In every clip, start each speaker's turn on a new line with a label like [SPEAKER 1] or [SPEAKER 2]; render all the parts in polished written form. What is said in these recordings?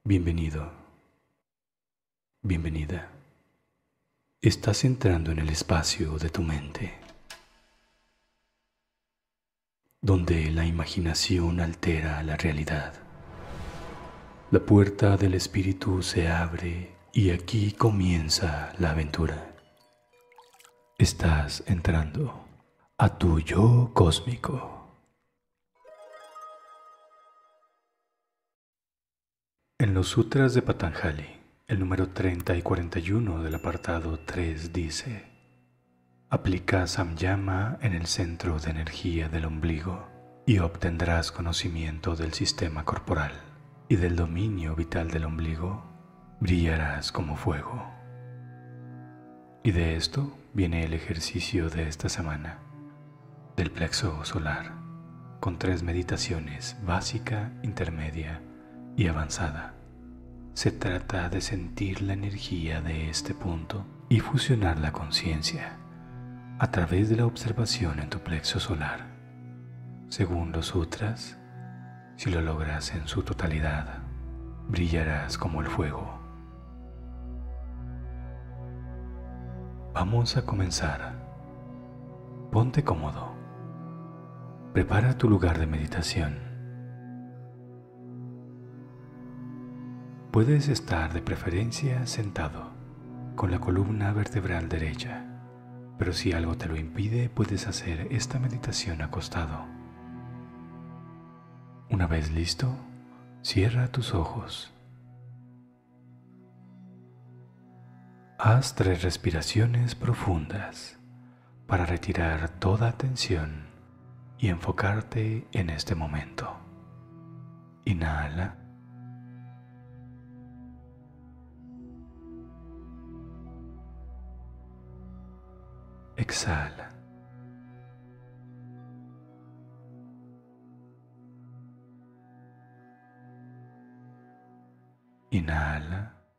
[SPEAKER 1] Bienvenido, bienvenida. Estás entrando en el espacio de tu mente, donde la imaginación altera la realidad. La puerta del espíritu se abre y aquí comienza la aventura. Estás entrando a tu yo cósmico. En los sutras de Patanjali, el número 30 y 41 del apartado 3 dice: aplica samyama en el centro de energía del ombligo y obtendrás conocimiento del sistema corporal, y del dominio vital del ombligo brillarás como fuego. Y de esto viene el ejercicio de esta semana, del plexo solar, con 3 meditaciones: básica, intermedia y avanzada. Se trata de sentir la energía de este punto y fusionar la conciencia a través de la observación en tu plexo solar. Según los sutras, si lo logras en su totalidad, brillarás como el fuego. Vamos a comenzar. Ponte cómodo. Prepara tu lugar de meditación. Puedes estar de preferencia sentado, con la columna vertebral derecha, pero si algo te lo impide, puedes hacer esta meditación acostado. Una vez listo, cierra tus ojos. Haz 3 respiraciones profundas para retirar toda tensión y enfocarte en este momento. Inhala. Exhala. Inhala.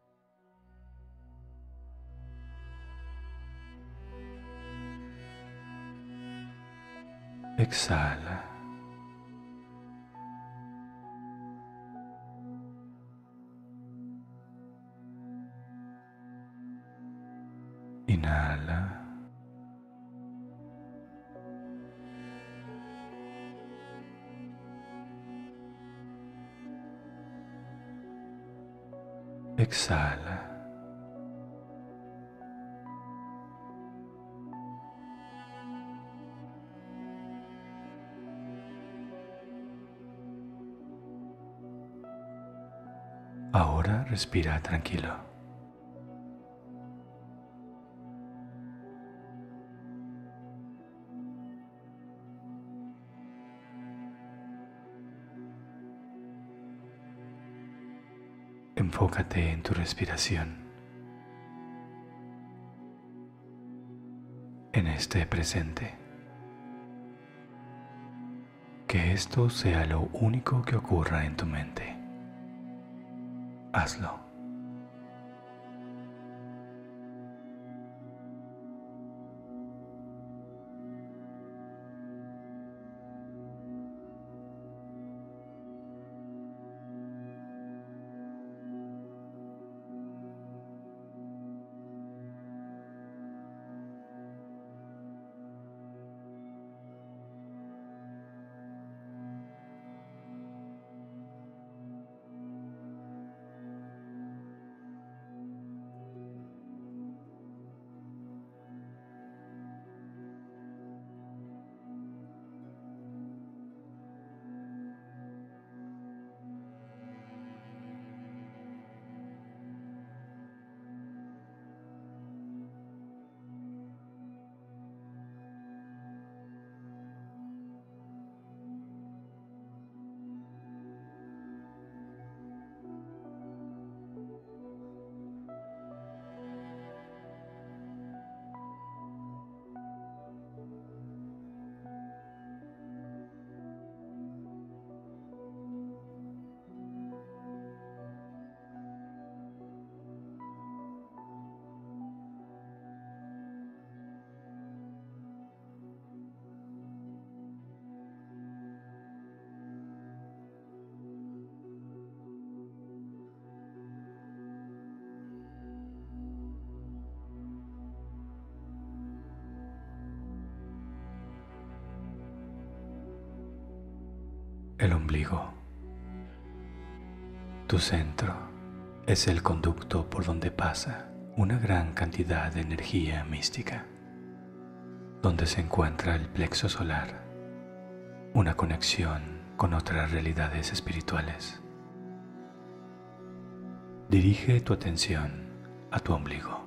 [SPEAKER 1] Exhala. Inhala. Exhala. Ahora respira tranquilo. Enfócate en tu respiración, en este presente. Que esto sea lo único que ocurra en tu mente. Hazlo. El ombligo. Tu centro es el conducto por donde pasa una gran cantidad de energía mística, donde se encuentra el plexo solar, una conexión con otras realidades espirituales. Dirige tu atención a tu ombligo.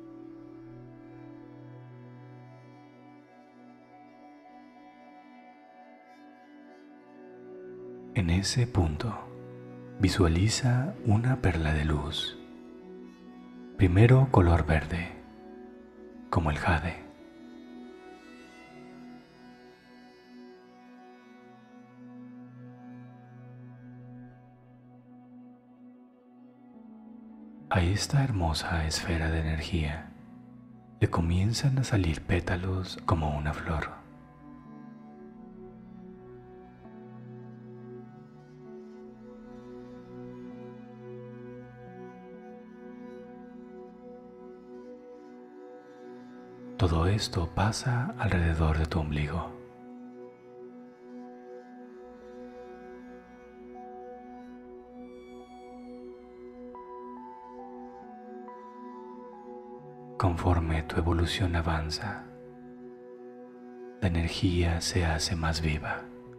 [SPEAKER 1] En ese punto, visualiza una perla de luz, primero color verde, como el jade. A esta hermosa esfera de energía le comienzan a salir pétalos como una flor. Todo esto pasa alrededor de tu ombligo. Conforme tu evolución avanza, la energía se hace más viva.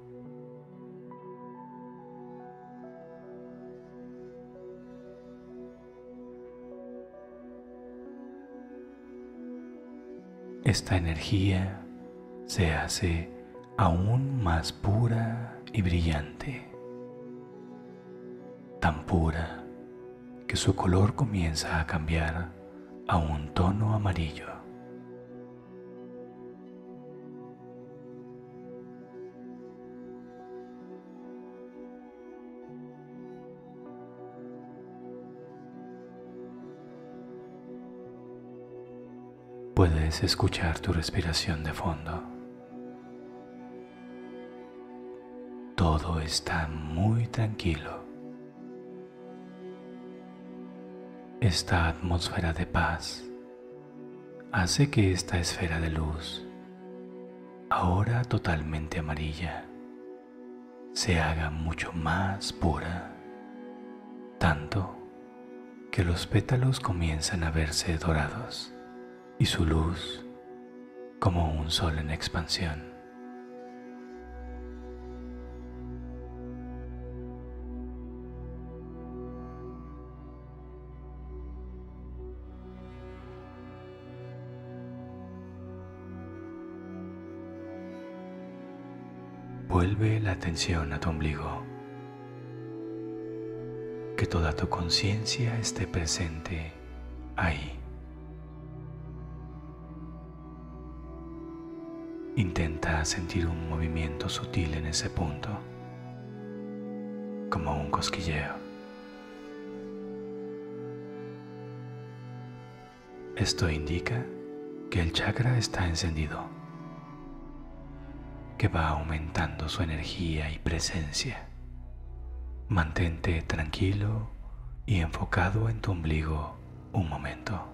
[SPEAKER 1] Esta energía se hace aún más pura y brillante, tan pura que su color comienza a cambiar a un tono amarillo. Puedes escuchar tu respiración de fondo. Todo está muy tranquilo. Esta atmósfera de paz hace que esta esfera de luz, ahora totalmente amarilla, se haga mucho más pura, tanto que los pétalos comienzan a verse dorados y su luz como un sol en expansión. Vuelve la atención a tu ombligo. Que toda tu conciencia esté presente ahí. Intenta sentir un movimiento sutil en ese punto, como un cosquilleo. Esto indica que el chakra está encendido, que va aumentando su energía y presencia. Mantente tranquilo y enfocado en tu ombligo un momento.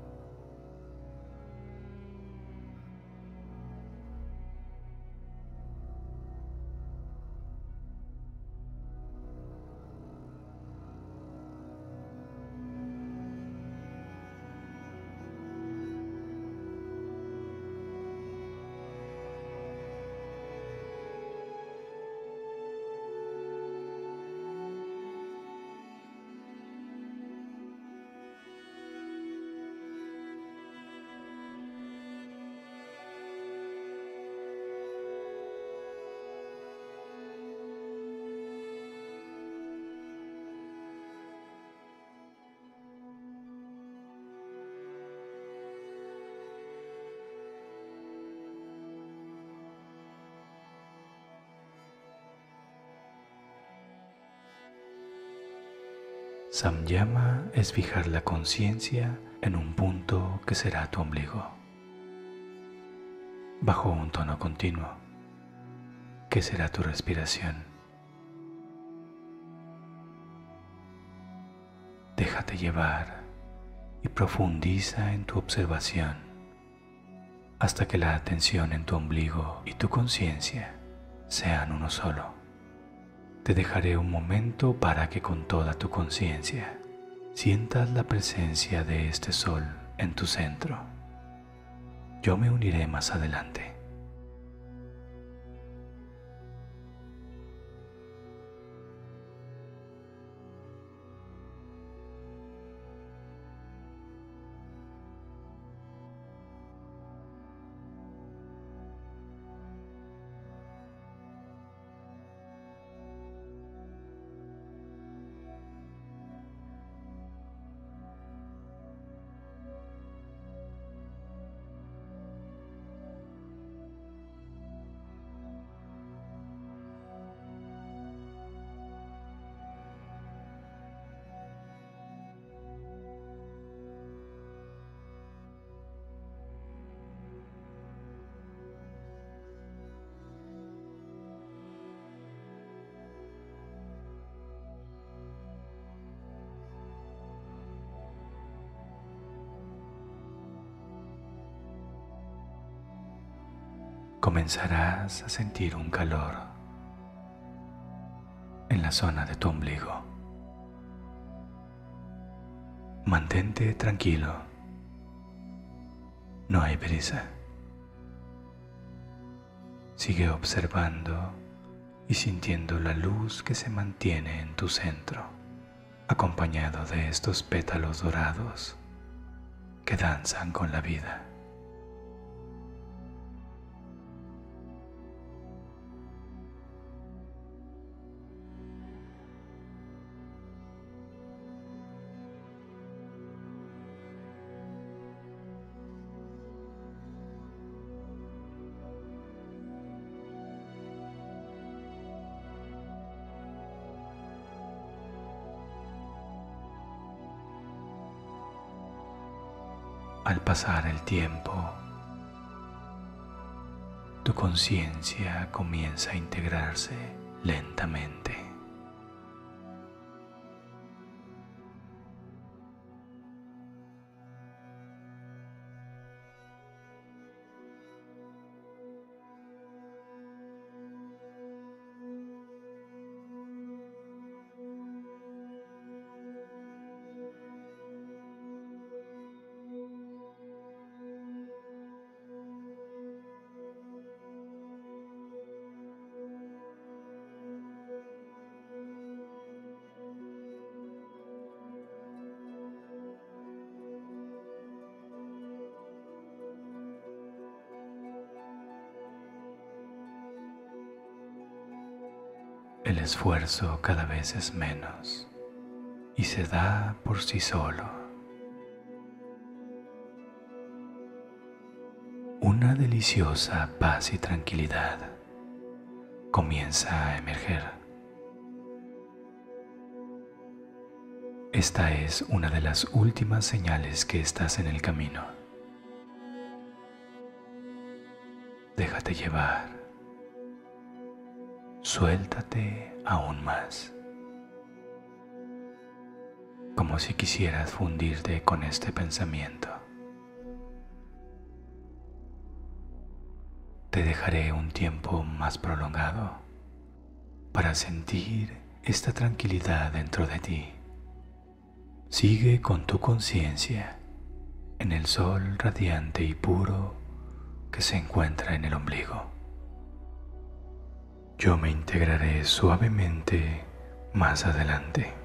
[SPEAKER 1] Samyama es fijar la conciencia en un punto que será tu ombligo, bajo un tono continuo, que será tu respiración. Déjate llevar y profundiza en tu observación hasta que la atención en tu ombligo y tu conciencia sean uno solo. Te dejaré un momento para que con toda tu conciencia sientas la presencia de este sol en tu centro. Yo me uniré más adelante. Comenzarás a sentir un calor en la zona de tu ombligo. Mantente tranquilo, no hay prisa. Sigue observando y sintiendo la luz que se mantiene en tu centro, acompañado de estos pétalos dorados que danzan con la vida. Al pasar el tiempo, tu conciencia comienza a integrarse lentamente. El esfuerzo cada vez es menos y se da por sí solo. Una deliciosa paz y tranquilidad comienza a emerger. Esta es una de las últimas señales que estás en el camino. Déjate llevar. Suéltate aún más, como si quisieras fundirte con este pensamiento. Te dejaré un tiempo más prolongado para sentir esta tranquilidad dentro de ti. Sigue con tu conciencia en el sol radiante y puro que se encuentra en el ombligo. Yo me integraré suavemente más adelante.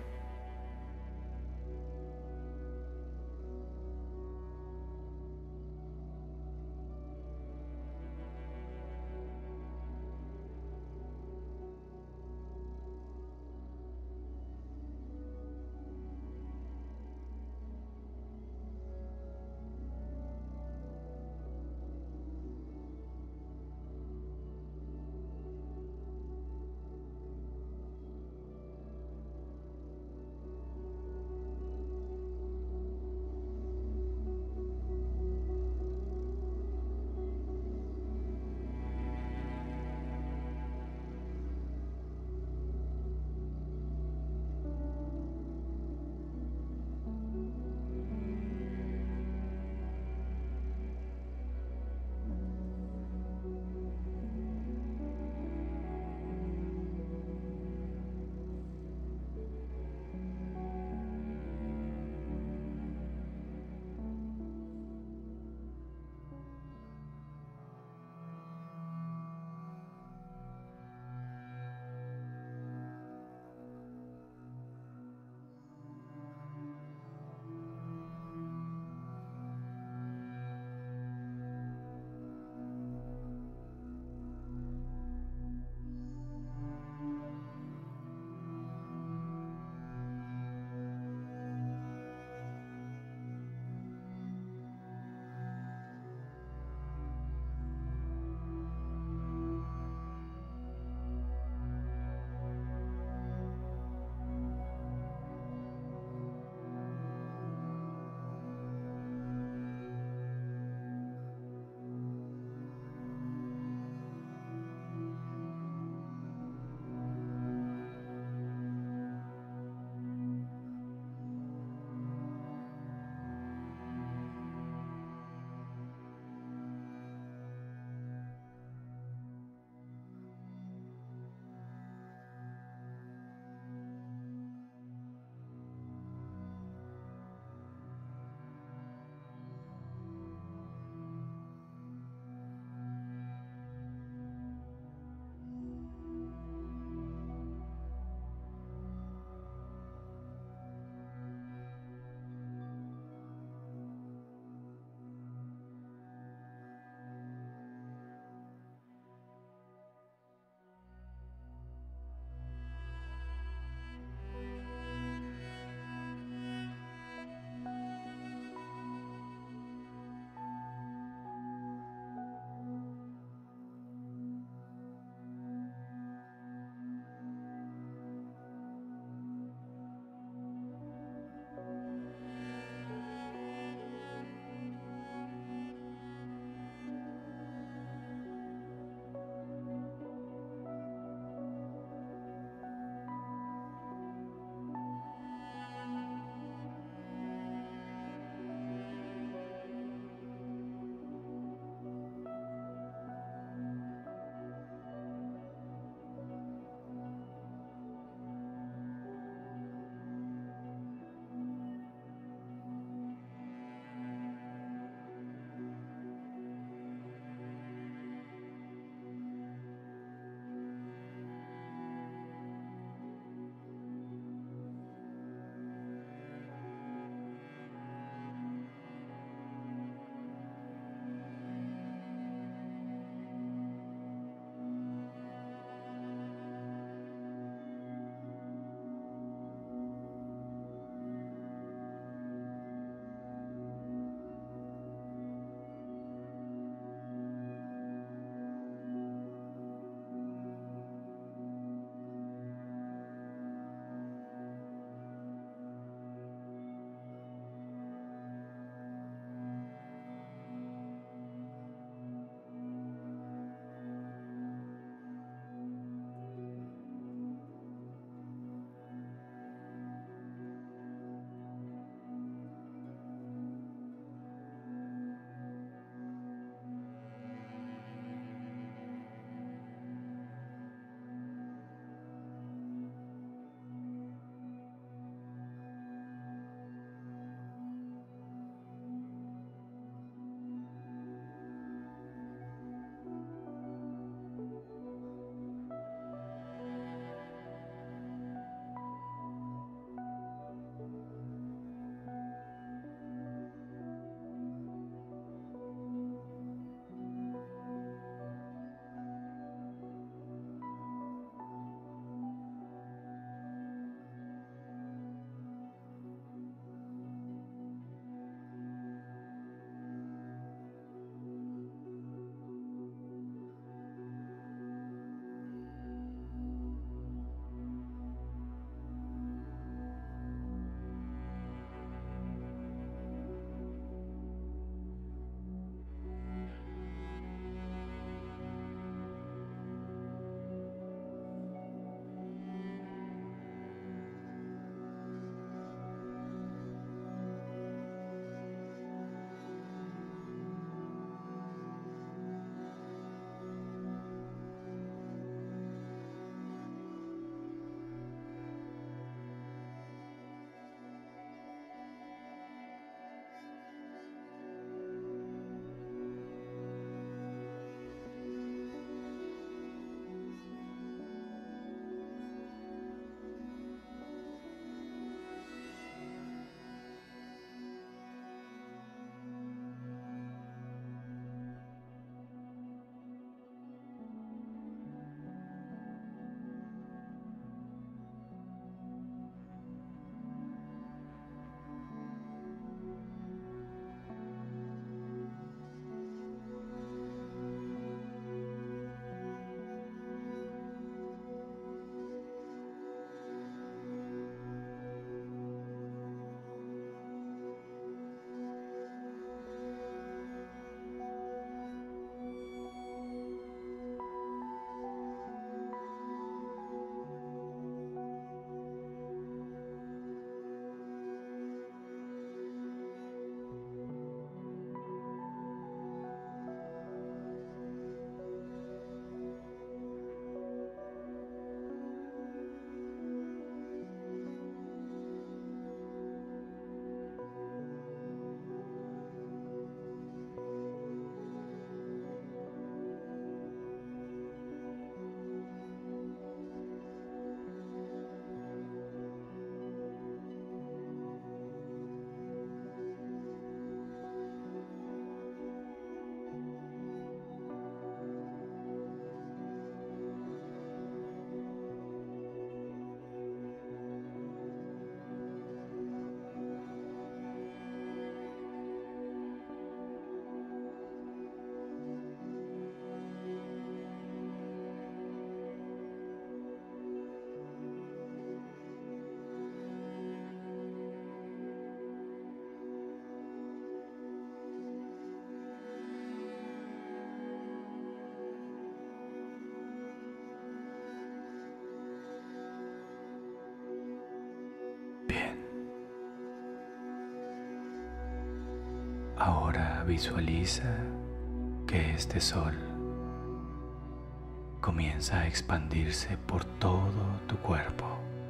[SPEAKER 1] Ahora visualiza que este sol comienza a expandirse por todo tu cuerpo,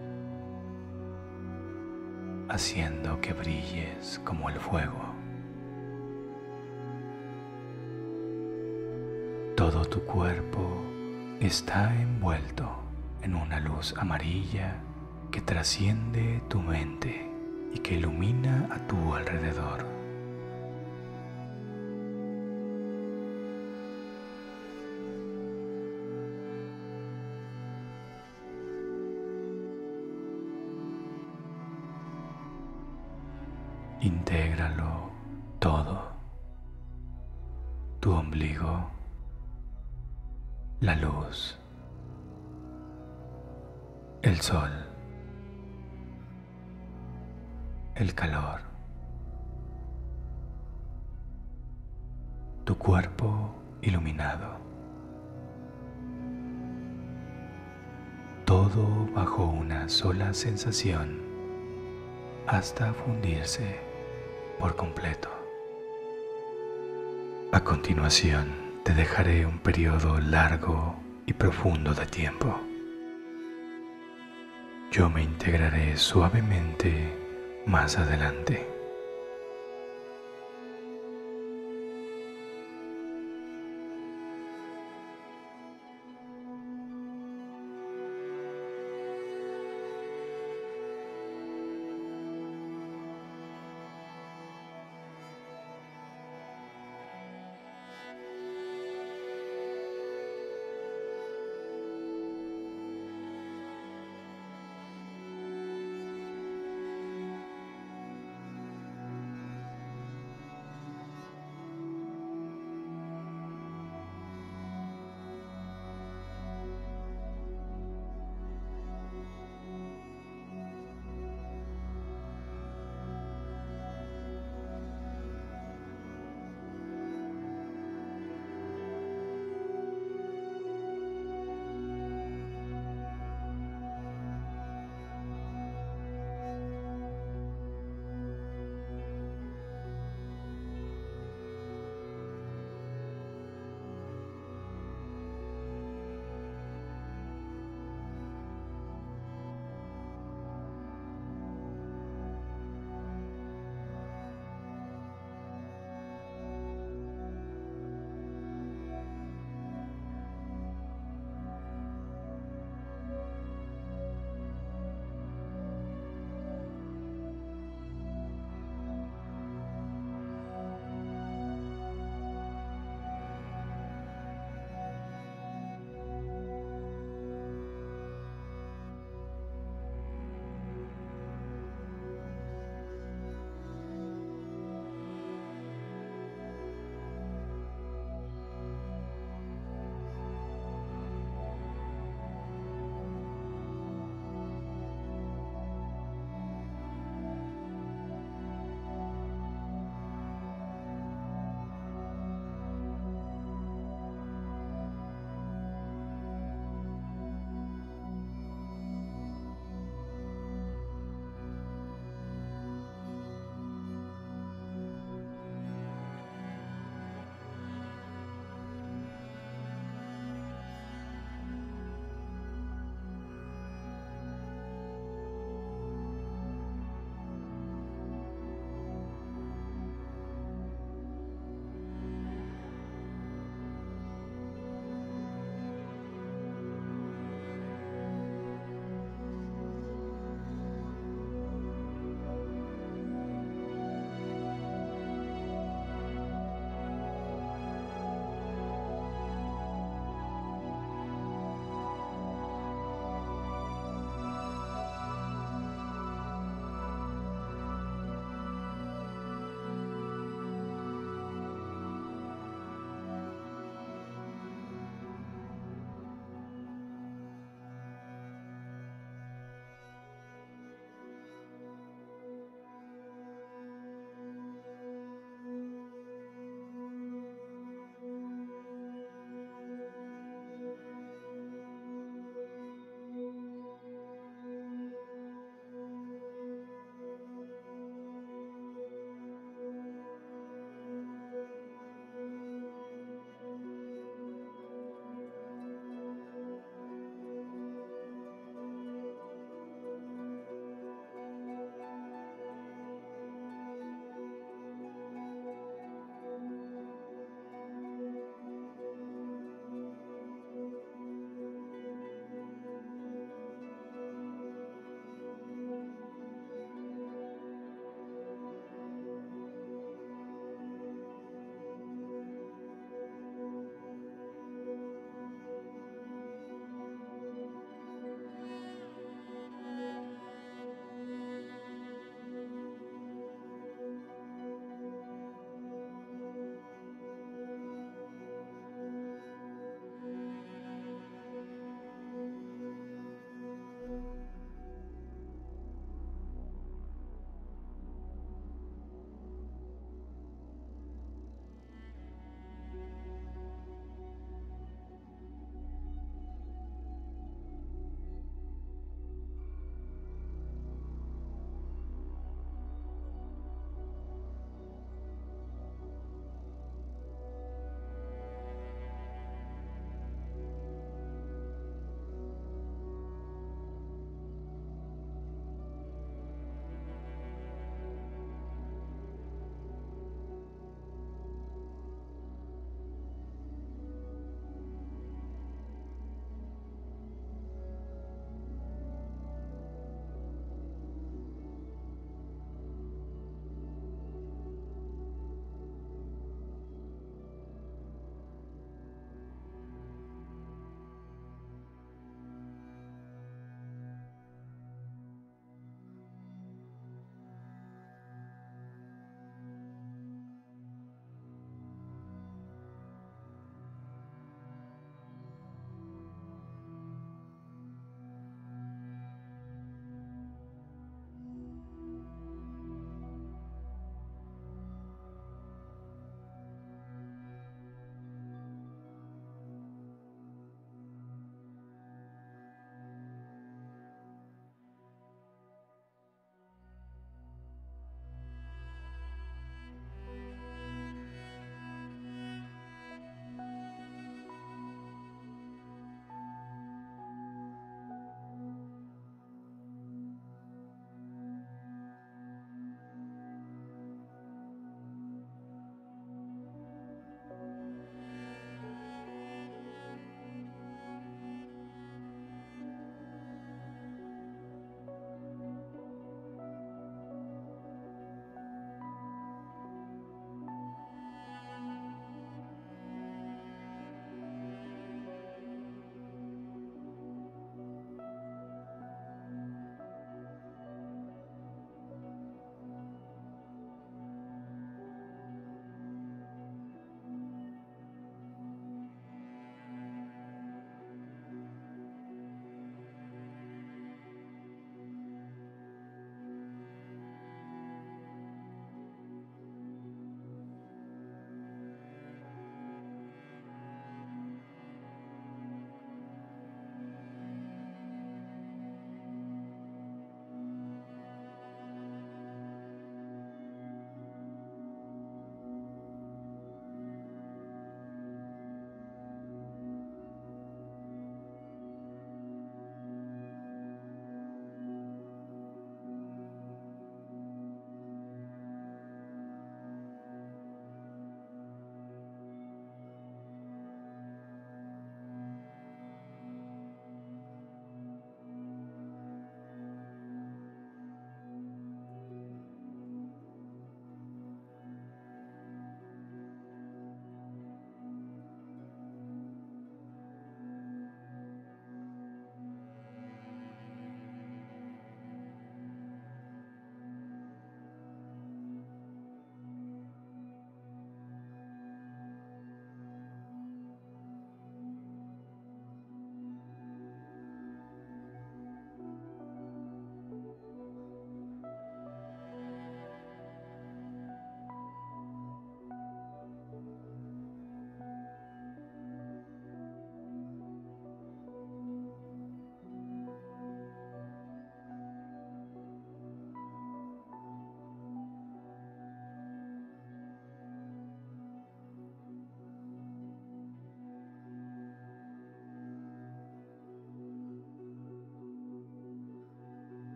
[SPEAKER 1] haciendo que brilles como el fuego. Todo tu cuerpo está envuelto en una luz amarilla que trasciende tu mente y que ilumina a tu alrededor. Intégralo todo: tu ombligo, la luz, el sol, el calor, tu cuerpo iluminado, todo bajo una sola sensación hasta fundirse por completo. A continuación, te dejaré un periodo largo y profundo de tiempo. Yo me integraré suavemente más adelante.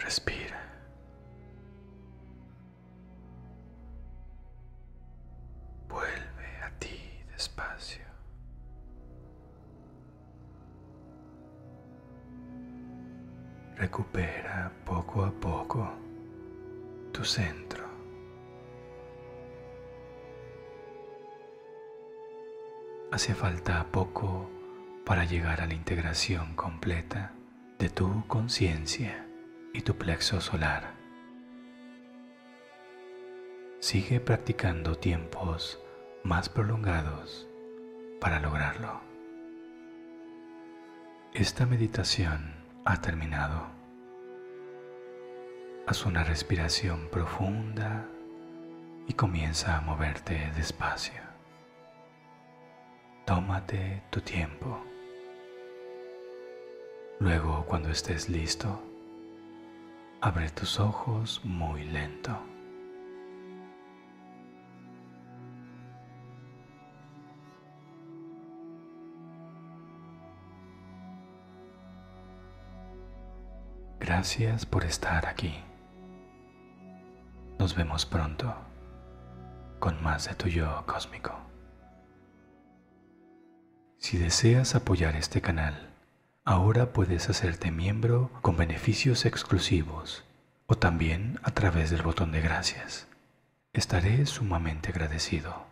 [SPEAKER 1] Respira. Vuelve a ti despacio. Recupera poco a poco tu centro. Hace falta poco para llegar a la integración completa de tu conciencia y tu plexo solar. Sigue practicando tiempos más prolongados para lograrlo. Esta meditación ha terminado. Haz una respiración profunda y comienza a moverte despacio. Tómate tu tiempo. Luego, cuando estés listo, abre tus ojos muy lento. Gracias por estar aquí. Nos vemos pronto con más de tu yo cósmico. Si deseas apoyar este canal, ahora puedes hacerte miembro con beneficios exclusivos o también a través del botón de gracias. Estaré sumamente agradecido.